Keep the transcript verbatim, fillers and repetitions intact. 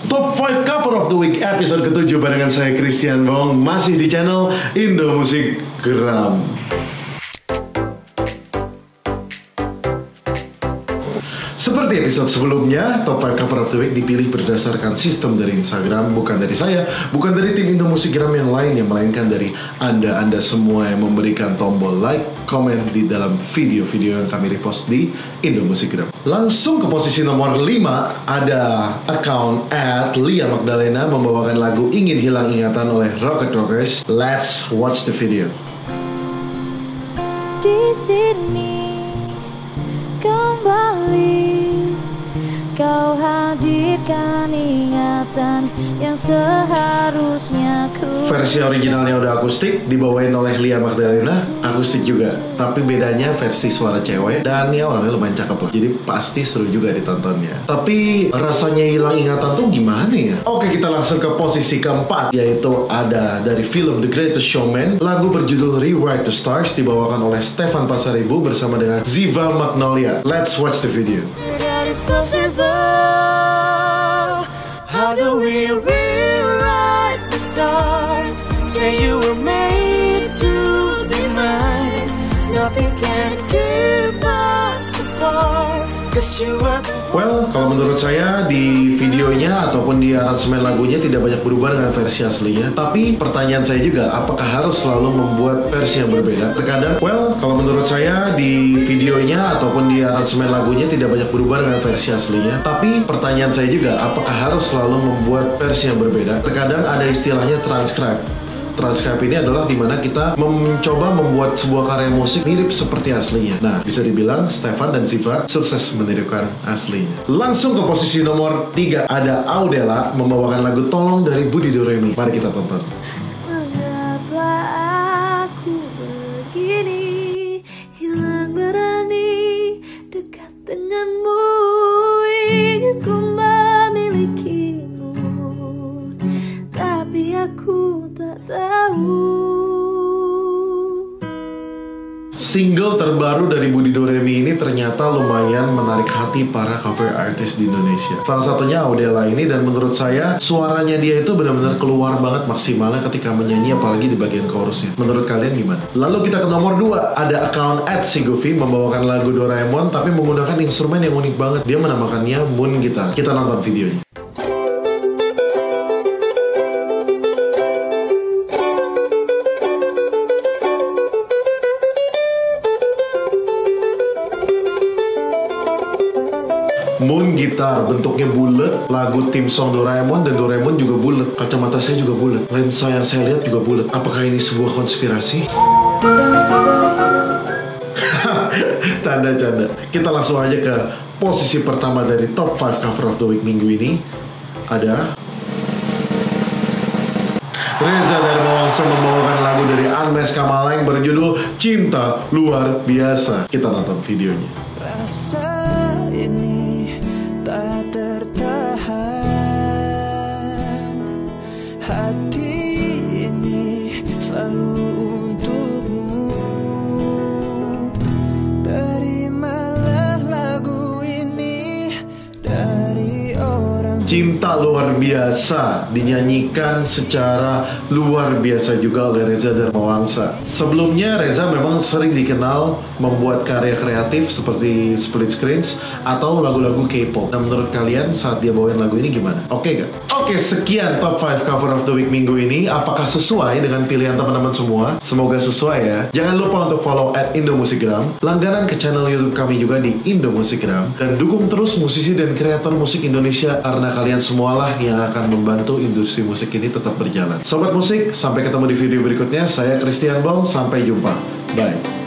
Top lima Cover of the Week episode ketujuh barengan saya Christian Bong, masih di channel Indo Musik Gram. Seperti episode sebelumnya, Top lima Cover of the Week dipilih berdasarkan sistem dari Instagram, bukan dari saya, bukan dari tim Indo Musik Gram yang lainnya, melainkan dari Anda-Anda semua yang memberikan tombol like, komen di dalam video-video yang kami repost di Indo Musik Gram. Langsung ke posisi nomor lima, ada account at Lia Magdalena membawakan lagu Ingin Hilang Ingatan oleh Rocket Rockers. Let's watch the video. Di sini kembali kau hadirkan ingatan yang seharusnya ku. Versi originalnya udah akustik, dibawain oleh Lia Magdalena, akustik juga. Tapi bedanya versi suara cewek, dan ya orangnya lumayan cakep lah. Jadi pasti seru juga ditontonnya. Tapi rasanya hilang ingatan tuh gimana ya? Oke, kita langsung ke posisi keempat, yaitu ada dari film The Greatest Showman. Lagu berjudul Rewrite the Stars dibawakan oleh Stefan Pasaribu bersama dengan Ziva Magnolia. Let's watch the video. How do we rewrite the stars? Say you were made to be mine. Nothing can keep us apart. Cause you are the Well, kalau menurut saya di videonya ataupun di aransemen lagunya tidak banyak berubah dengan versi aslinya. Tapi pertanyaan saya juga, apakah harus selalu membuat versi yang berbeda? Terkadang, well, kalau menurut saya di videonya ataupun di aransemen lagunya tidak banyak berubah dengan versi aslinya. Tapi pertanyaan saya juga, apakah harus selalu membuat versi yang berbeda? Terkadang ada istilahnya transcribe. Transcribe ini adalah dimana kita mencoba membuat sebuah karya musik mirip seperti aslinya. Nah, bisa dibilang Stefan dan Ziva sukses menirukan aslinya. Langsung ke posisi nomor tiga, ada Audela membawakan lagu Tolong dari Budi Doremi. Mari kita tonton. Mengapa aku begini, hilang berani dekat denganmu, ingin ku memilikimu, tapi aku tak tahu. Single terbaru dari Budi Doremi ini ternyata lumayan menarik hati para cover artist di Indonesia. Salah satunya Audela ini, dan menurut saya suaranya dia itu benar-benar keluar banget maksimalnya ketika menyanyi, apalagi di bagian chorusnya. Menurut kalian gimana? Lalu kita ke nomor dua, ada account at Sigovi membawakan lagu Doraemon tapi menggunakan instrumen yang unik banget. Dia menamakannya Moon Guitar. Kita nonton videonya. Moon Guitar, bentuknya bulat, lagu tim song Doraemon, dan Doraemon juga bulat. Kacamata saya juga bulat, lensa yang saya lihat juga bulat. Apakah ini sebuah konspirasi? Canda-canda. Kita langsung aja ke posisi pertama dari Top lima Cover of the Week minggu ini. Ada Reza Darmawangsa membawakan lagu dari Unmesh Kamalang berjudul Cinta Luar Biasa. Kita nonton videonya. Rasa ini tak tertahan, hati ini selalu untukmu. Terimalah lagu ini dari orang. Cinta Luar Biasa dinyanyikan secara luar biasa juga oleh Reza Darmawangsa. Sebelumnya Reza memang sering dikenal membuat karya kreatif seperti split screens atau lagu-lagu K-pop. Nah, menurut kalian saat dia bawain lagu ini gimana? Oke gak? Oke, sekian Top lima Cover of the Week minggu ini. Apakah sesuai dengan pilihan teman-teman semua? Semoga sesuai ya. Jangan lupa untuk follow at Indo Musik Gram, langganan ke channel YouTube kami juga di Indo Musik Gram, dan dukung terus musisi dan kreator musik Indonesia, karena kalian semualah yang akan membantu industri musik ini tetap berjalan. Sobat musik, sampai ketemu di video berikutnya. Saya Christian Bong, sampai jumpa. Bye.